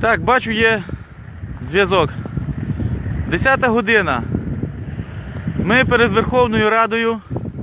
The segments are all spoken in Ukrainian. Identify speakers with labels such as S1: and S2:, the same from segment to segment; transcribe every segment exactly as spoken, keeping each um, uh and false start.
S1: Так, бачу, є зв'язок. Десята година. Ми перед Верховною Радою.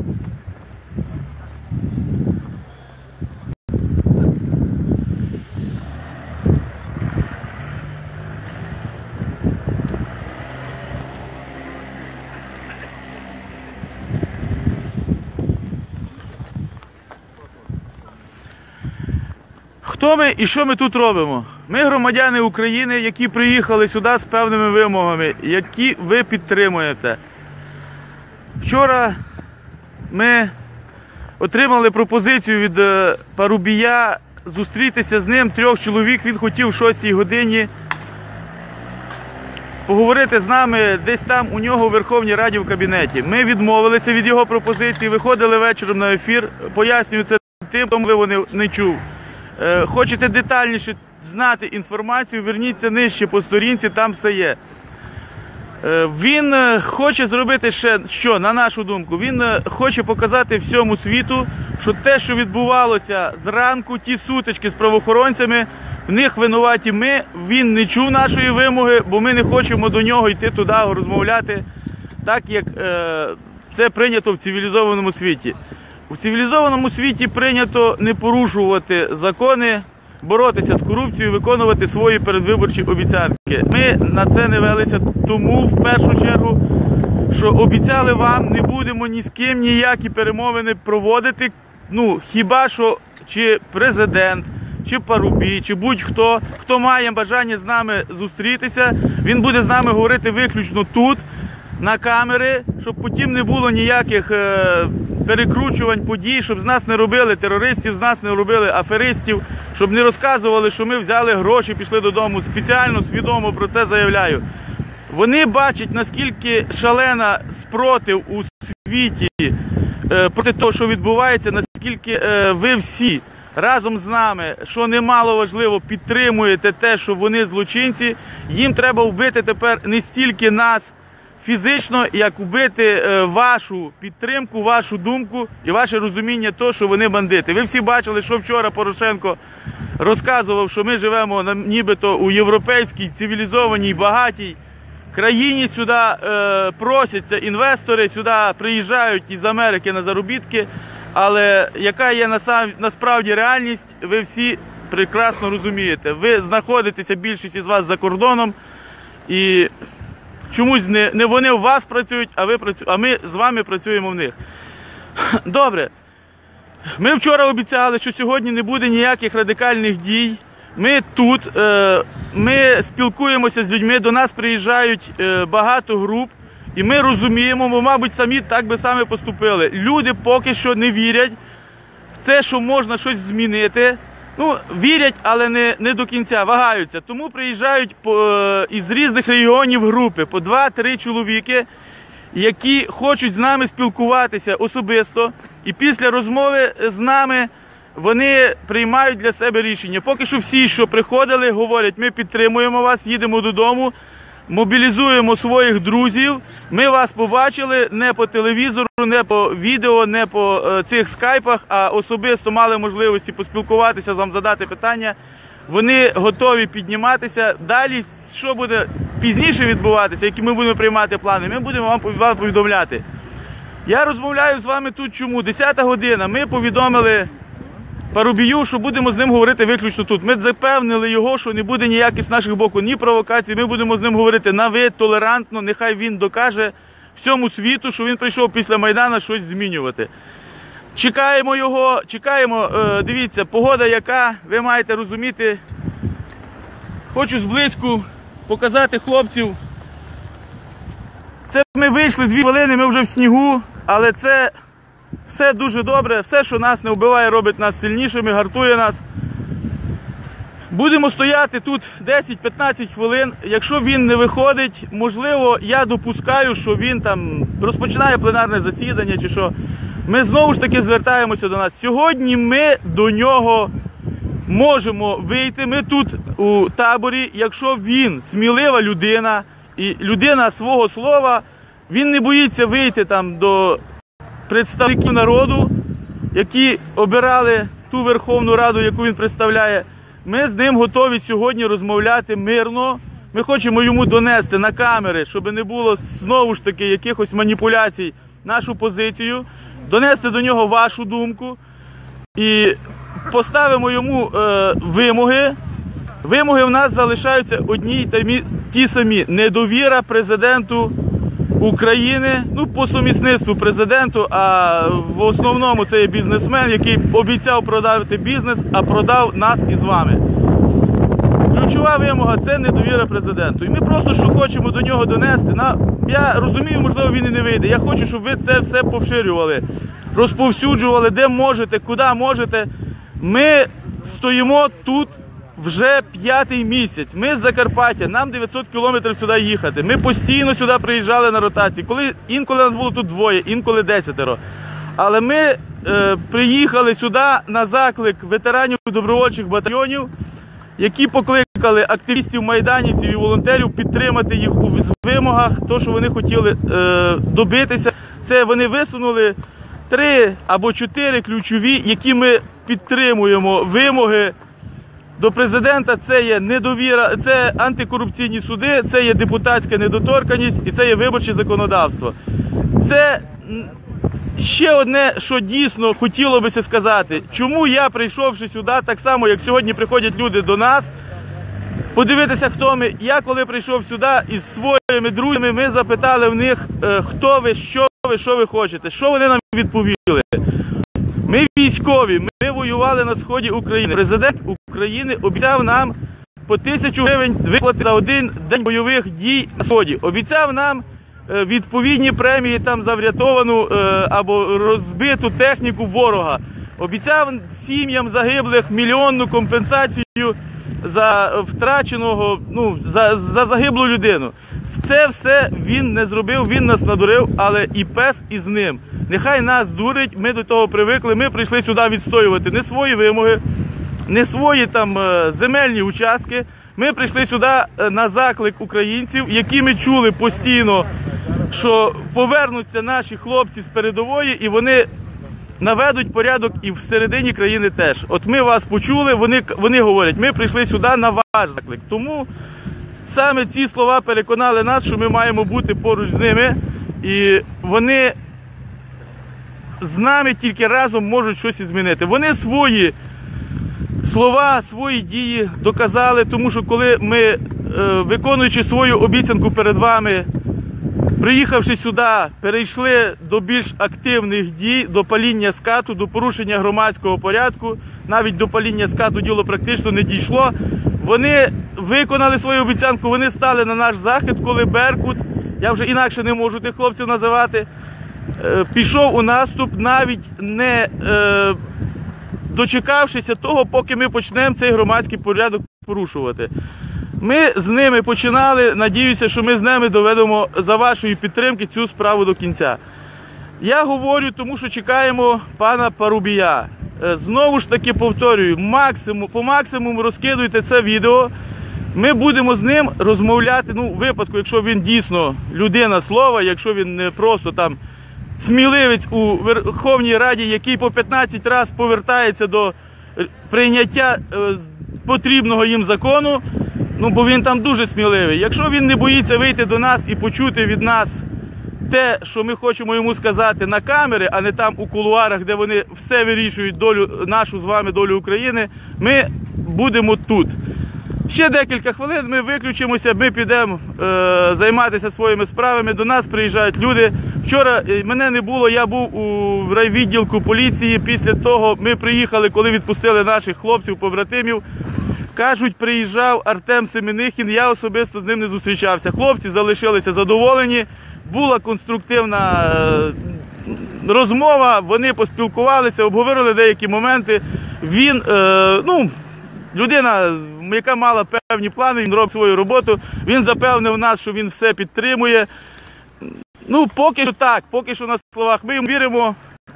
S1: Хто ми і що ми тут робимо? Ми громадяни України, які приїхали сюди з певними вимогами, які ви підтримуєте. Вчора ми отримали пропозицію від Парубія зустрітися з ним, трьох чоловік. Він хотів в шостій годині поговорити з нами десь там у нього в Верховній Раді в кабінеті. Ми відмовилися від його пропозиції, виходили вечором на ефір, пояснюю це тим, хто можливо не чув. Хочете детальніше знати інформацію, верніться нижче по сторінці, там все є. Він хоче зробити ще що, на нашу думку, він хоче показати всьому світу, що те, що відбувалося зранку, ті сутички з правоохоронцями, в них винуваті ми, він не чув нашої вимоги, бо ми не хочемо до нього йти туди, розмовляти, так як е, це прийнято в цивілізованому світі. У цивілізованому світі прийнято не порушувати закони, боротися з корупцією, виконувати свої передвиборчі обіцянки. Ми на це не велися, тому в першу чергу, що обіцяли вам, не будемо ні з ким ніякі перемовини проводити, ну, хіба що чи президент, чи Парубій, чи будь-хто, хто має бажання з нами зустрітися, він буде з нами говорити виключно тут, на камери, щоб потім не було ніяких е, перекручувань подій, щоб з нас не робили терористів, з нас не робили аферистів, щоб не розказували, що ми взяли гроші, пішли додому. Спеціально, свідомо про це заявляю. Вони бачать, наскільки шалена спротив у світі е, проти того, що відбувається, наскільки е, ви всі разом з нами, що немало важливо, підтримуєте те, що вони злочинці. Їм треба вбити тепер не стільки нас фізично, як вбити вашу підтримку, вашу думку і ваше розуміння того, що вони бандити. Ви всі бачили, що вчора Порошенко розказував, що ми живемо нібито у європейській, цивілізованій, багатій країні. Сюди е, просяться інвестори, сюди приїжджають із Америки на заробітки. Але яка є насправді реальність, ви всі прекрасно розумієте. Ви знаходитеся, більшість із вас, за кордоном, і чомусь не, не вони у вас працюють, а, ви працю... а ми з вами працюємо в них. Добре. Ми вчора обіцяли, що сьогодні не буде ніяких радикальних дій. Ми тут, е... ми спілкуємося з людьми, до нас приїжджають е... багато груп. І ми розуміємо, ми, мабуть, самі так би саме поступили. Люди поки що не вірять в те, що можна щось змінити. Ну, вірять, але не, не до кінця, вагаються. Тому приїжджають по, е, із різних регіонів групи, по два-три чоловіки, які хочуть з нами спілкуватися особисто. І після розмови з нами вони приймають для себе рішення. Поки що всі, що приходили, говорять, ми підтримуємо вас, їдемо додому, мобілізуємо своїх друзів. Ми вас побачили не по телевізору, не по відео, не по е, цих скайпах, а особисто мали можливості поспілкуватися, вам задати питання. Вони готові підніматися. Далі, що буде пізніше відбуватися, які ми будемо приймати плани, ми будемо вам, вам повідомляти. Я розмовляю з вами тут чому? Десята година. Ми повідомили Парубію, що будемо з ним говорити виключно тут. Ми запевнили його, що не буде ніяких з наших боку ні провокацій. Ми будемо з ним говорити на ви, толерантно. Нехай він докаже всьому світу, що він прийшов після Майдану щось змінювати. Чекаємо його, чекаємо. Дивіться, погода яка, ви маєте розуміти. Хочу зблизьку показати хлопців. Це ми вийшли дві хвилини, ми вже в снігу, але це все дуже добре. Все, що нас не вбиває, робить нас сильнішими, гартує нас. Будемо стояти тут десять-п'ятнадцять хвилин. Якщо він не виходить, можливо, я допускаю, що він там розпочинає пленарне засідання чи що. Ми знову ж таки звертаємося до нас. Сьогодні ми до нього можемо вийти. Ми тут у таборі. Якщо він смілива людина і людина свого слова, він не боїться вийти там до представників народу, які обирали ту Верховну Раду, яку він представляє. Ми з ним готові сьогодні розмовляти мирно. Ми хочемо йому донести на камери, щоб не було знову ж таки якихось маніпуляцій, нашу позицію, донести до нього вашу думку і поставимо йому е, вимоги. Вимоги в нас залишаються одні й ті самі. Недовіра президенту України, ну по сумісництву президенту, а в основному це є бізнесмен, який обіцяв продати бізнес, а продав нас із вами. Ключова вимога – це недовіра президенту. І ми просто що хочемо до нього донести. На, я розумію, можливо, він і не вийде. Я хочу, щоб ви це все поширювали, розповсюджували, де можете, куди можете. Ми стоїмо тут вже п'ятий місяць. Ми з Закарпаття, нам дев'ятсот кілометрів сюди їхати. Ми постійно сюди приїжджали на ротації. Коли, інколи нас було тут двоє, інколи десятеро. Але ми е, приїхали сюди на заклик ветеранів добровольчих батальйонів, які покликали активістів, майданівців і волонтерів підтримати їх у вимогах, то, що вони хотіли е, добитися. Це вони висунули три або чотири ключові, які ми підтримуємо вимоги до президента. Це є недовіра, це антикорупційні суди, це є депутатська недоторканність і це є виборче законодавство. Це ще одне, що дійсно хотіло би сказати. Чому я, прийшовши сюди, так само, як сьогодні приходять люди до нас, подивитися, хто ми. Я, коли прийшов сюди із своїми друзями, ми запитали в них, хто ви, що ви, що ви хочете. Що вони нам відповіли? Ми військові, ми воювали на сході України. Президент України обіцяв нам по тисячу гривень виплати за один день бойових дій на сході. Обіцяв нам відповідні премії там за врятовану або розбиту техніку ворога. Обіцяв сім'ям загиблих мільйонну компенсацію за втраченого, ну, за, за загиблу людину. Це все він не зробив, він нас надурив, але і пес із ним. Нехай нас дурить, ми до того привикли, ми прийшли сюди відстоювати не свої вимоги, не свої там земельні участки. Ми прийшли сюди на заклик українців, які ми чули постійно, що повернуться наші хлопці з передової і вони наведуть порядок і всередині країни теж. От ми вас почули, вони, вони говорять, ми прийшли сюди на ваш заклик. Тому саме ці слова переконали нас, що ми маємо бути поруч з ними, і вони з нами тільки разом можуть щось змінити. Вони свої слова, свої дії доказали, тому що коли ми, виконуючи свою обіцянку перед вами, приїхавши сюди, перейшли до більш активних дій, до паління скату, до порушення громадського порядку, навіть до паління скату діло практично не дійшло. Вони виконали свою обіцянку, вони стали на наш захист, коли Беркут, я вже інакше не можу тих хлопців називати, пішов у наступ, навіть не е, дочекавшися того, поки ми почнемо цей громадський порядок порушувати. Ми з ними починали, надіюся, що ми з ними доведемо за вашої підтримки цю справу до кінця. Я говорю, тому що чекаємо пана Парубія. Знову ж таки повторюю, максимум, по максимуму розкидуйте це відео. Ми будемо з ним розмовляти, ну, в випадку, якщо він дійсно людина слова, якщо він не просто там сміливець у Верховній Раді, який по п'ятнадцять разів повертається до прийняття е, потрібного їм закону, ну, бо він там дуже сміливий. Якщо він не боїться вийти до нас і почути від нас те, що ми хочемо йому сказати на камери, а не там у кулуарах, де вони все вирішують долю, нашу з вами долю України, ми будемо тут. Ще декілька хвилин ми виключимося, ми підемо е, займатися своїми справами, до нас приїжджають люди. Вчора мене не було, я був у райвідділку поліції, після того ми приїхали, коли відпустили наших хлопців, побратимів. Кажуть, приїжджав Артем Семенихін, я особисто з ним не зустрічався. Хлопці залишилися задоволені, була конструктивна е, розмова, вони поспілкувалися, обговорили деякі моменти. Він, е, ну, людина, яка мала певні плани, він робить свою роботу, він запевнив нас, що він все підтримує. Ну, поки що так, поки що на словах. Ми віримо,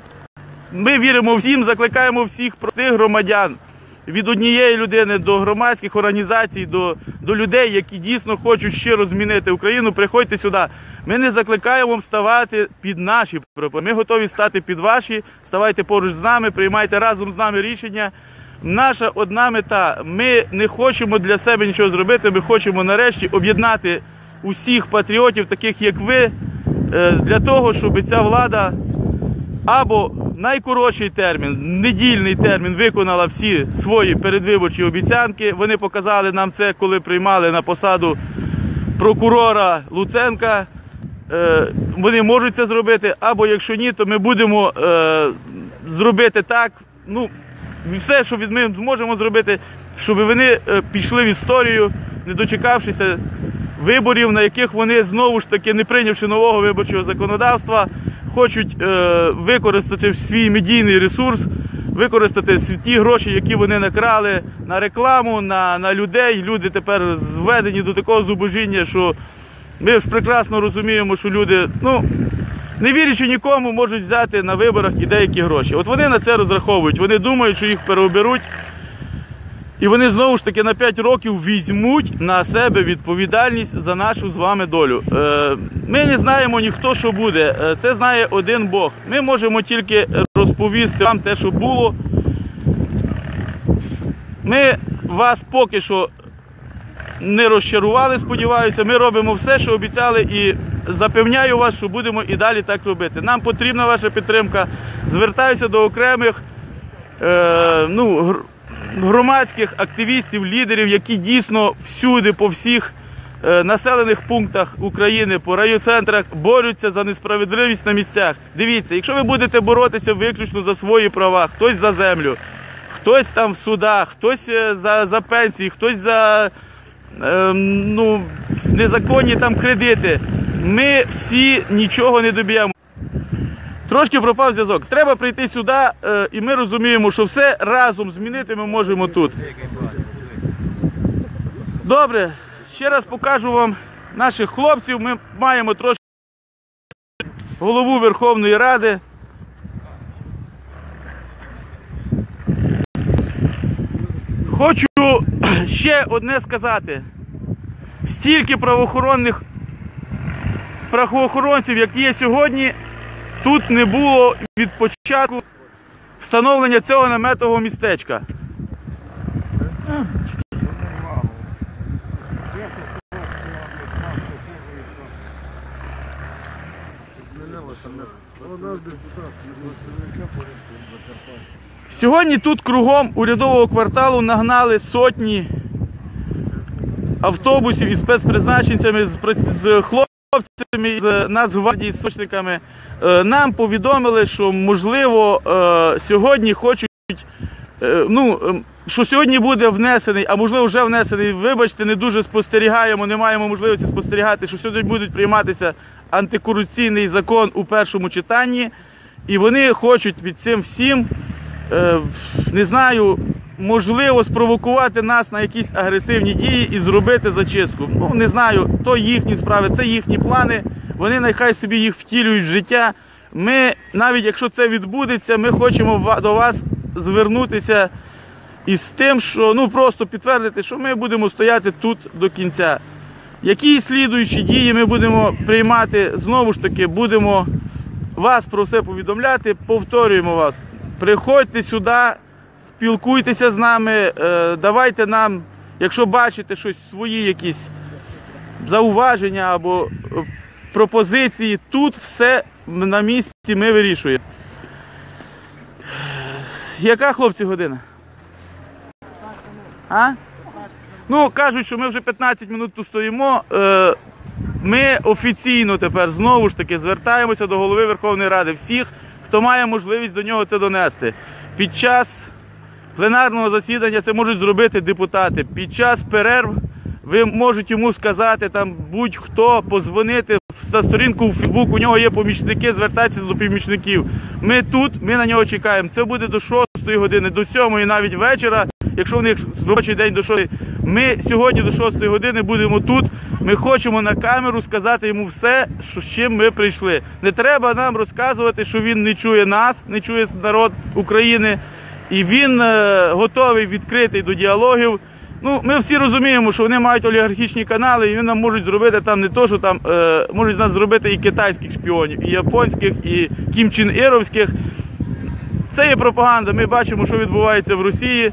S1: ми віримо всім, закликаємо всіх простих громадян, від однієї людини до громадських організацій, до, до людей, які дійсно хочуть щиро змінити Україну, приходьте сюди. Ми не закликаємо ставати під наші пропозиції, ми готові стати під ваші, ставайте поруч з нами, приймайте разом з нами рішення. наша одна мета. Ми не хочемо для себе нічого зробити, ми хочемо нарешті об'єднати усіх патріотів, таких як ви, для того, щоб ця влада або найкоротший термін, недільний термін, виконала всі свої передвиборчі обіцянки. Вони показали нам це, коли приймали на посаду прокурора Луценка. Вони можуть це зробити, або якщо ні, то ми будемо зробити так, ну, все, що ми зможемо зробити, щоб вони пішли в історію, не дочекавшися виборів, на яких вони, знову ж таки, не прийнявши нового виборчого законодавства, хочуть е, використати свій медійний ресурс, використати ті гроші, які вони накрали на рекламу, на, на людей. Люди тепер зведені до такого зубожіння, що ми ж прекрасно розуміємо, що люди, ну, не вірячи нікому, можуть взяти на виборах і деякі гроші. От вони на це розраховують, вони думають, що їх переоберуть, і вони знову ж таки на п'ять років візьмуть на себе відповідальність за нашу з вами долю. Ми не знаємо ніхто, що буде, це знає один Бог. Ми можемо тільки розповісти вам те, що було. Ми вас поки що не розчарували, сподіваюся. Ми робимо все, що обіцяли, і запевняю вас, що будемо і далі так робити. Нам потрібна ваша підтримка. Звертаюся до окремих, е, ну, громадських активістів, лідерів, які дійсно всюди, по всіх е, населених пунктах України, по райцентрах борються за несправедливість на місцях. Дивіться, якщо ви будете боротися виключно за свої права, хтось за землю, хтось там в судах, хтось за, за пенсії, хтось за е, ну, незаконні там кредити, ми всі нічого не доб'ємо. Трошки пропав зв'язок. Треба прийти сюди, е, і ми розуміємо, що все разом змінити ми можемо тут. Добре, ще раз покажу вам наших хлопців. Ми маємо трошки голову Верховної Ради. Хочу ще одне сказати. Стільки правоохоронних правоохоронців, як є сьогодні, тут не було від початку встановлення цього наметового містечка. Сьогодні тут кругом урядового кварталу нагнали сотні автобусів із спецпризначенцями, з хлопцями, з Нацгвардії, з сочниками. Нам повідомили, що, можливо, сьогодні хочуть, ну, що сьогодні буде внесений, а можливо вже внесений, вибачте, не дуже спостерігаємо, не маємо можливості спостерігати, що сьогодні буде прийматися антикорупційний закон у першому читанні, і вони хочуть під цим всім, не знаю, можливо, спровокувати нас на якісь агресивні дії і зробити зачистку. Ну, не знаю, то їхні справи, це їхні плани, вони нехай собі їх втілюють в життя. Ми, навіть якщо це відбудеться, ми хочемо до вас звернутися із тим, що, ну, просто підтвердити, що ми будемо стояти тут до кінця. Які слідуючі дії ми будемо приймати, знову ж таки, будемо вас про все повідомляти, повторюємо вас. Приходьте сюди, спілкуйтеся з нами, давайте нам, якщо бачите щось, свої якісь зауваження або пропозиції, тут все на місці ми вирішуємо. Яка, хлопці, година? А? Ну, кажуть, що ми вже п'ятнадцять минут тут стоїмо. Ми офіційно тепер знову ж таки звертаємося до Голови Верховної Ради, всіх, хто має можливість до нього це донести. Під час пленарного засідання це можуть зробити депутати. Під час перерв ви можете йому сказати, там будь-хто, позвонити на сторінку у Фейсбук, у нього є помічники, звертайтеся до помічників. Ми тут, ми на нього чекаємо. Це буде до шостої години, до сьомої навіть вечора, якщо в них робочий день до шостої. Ми сьогодні до шостої години будемо тут. Ми хочемо на камеру сказати йому все, що, з чим ми прийшли. Не треба нам розказувати, що він не чує нас, не чує народ України. І він е, готовий, відкритий до діалогів. Ну, ми всі розуміємо, що вони мають олігархічні канали, і вони нам можуть зробити там не то, що там, е, можуть з нас зробити і китайських шпіонів, і японських, і кімчен-іровських. Це є пропаганда, ми бачимо, що відбувається в Росії.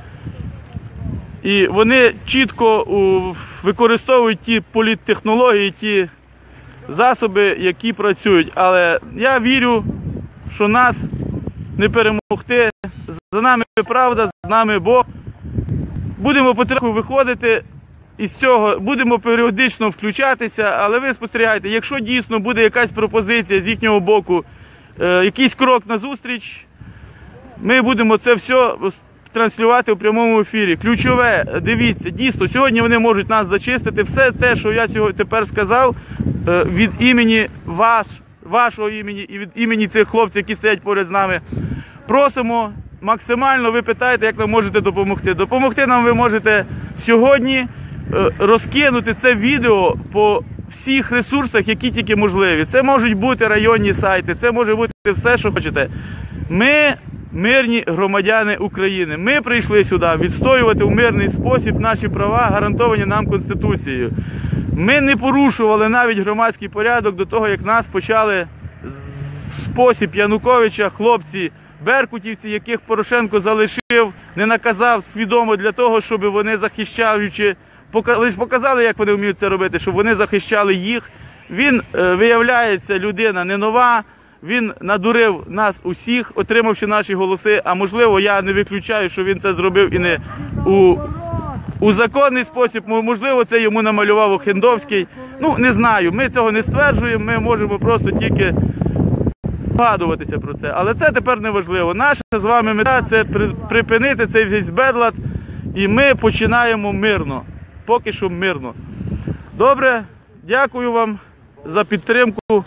S1: І вони чітко у, використовують ті політтехнології, ті засоби, які працюють. Але я вірю, що нас не перемогти. За нами правда, з нами Бог. Будемо потроху виходити із цього, будемо періодично включатися, але ви спостерігайте, якщо дійсно буде якась пропозиція з їхнього боку, е, якийсь крок назустріч, ми будемо це все транслювати у прямому ефірі. Ключове, дивіться, дійсно, сьогодні вони можуть нас зачистити. Все те, що я сьогодні тепер сказав, е, від імені ваш, вашого імені і від імені цих хлопців, які стоять поряд з нами, просимо максимально, ви питаєте, як нам можете допомогти. Допомогти нам ви можете сьогодні розкинути це відео по всіх ресурсах, які тільки можливі. Це можуть бути районні сайти, це може бути все, що хочете. Ми мирні громадяни України. Ми прийшли сюди відстоювати в мирний спосіб наші права, гарантовані нам Конституцією. Ми не порушували навіть громадський порядок до того, як нас почали в спосіб Януковича хлопці, беркутівці, яких Порошенко залишив, не наказав свідомо для того, щоб вони захищаючи, лише показали, як вони вміють це робити, щоб вони захищали їх. Він, виявляється, людина не нова, він надурив нас усіх, отримавши наші голоси, а можливо, я не виключаю, що він це зробив і не у, у законний спосіб, можливо, це йому намалював Охендовський. Ну, не знаю, ми цього не стверджуємо, ми можемо просто тільки згадуватися про це. Але це тепер не важливо. Наша з вами мета – це припинити цей весь безлад, і ми починаємо мирно. Поки що мирно. Добре, дякую вам за підтримку.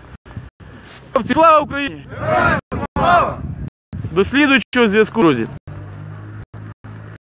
S1: Слава Україні! До слідуючого зв'язку, друзі!